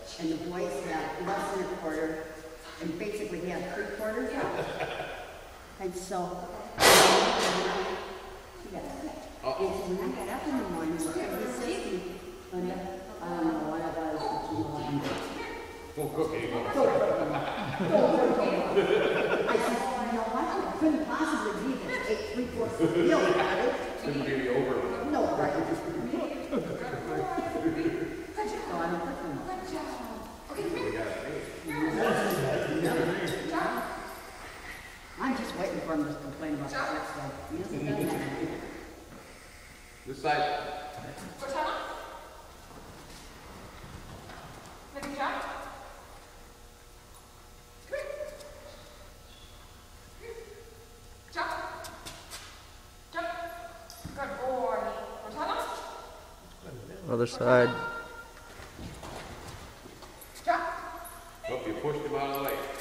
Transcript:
and the boys have less than a quarter, and basically he had 3/4. And so, and so when I got up in the morning, he said to me, Linda, I don't know what it was, but you know what I'm doing. I said, you know what? It couldn't possibly be that I ate 3/4 of the meal, right? Couldn't be the over. No, right. So I'm a person. I'm just waiting for him to complain about the sex life. He hasn't done that. This side. Other side. Hope you pushed him out of the way.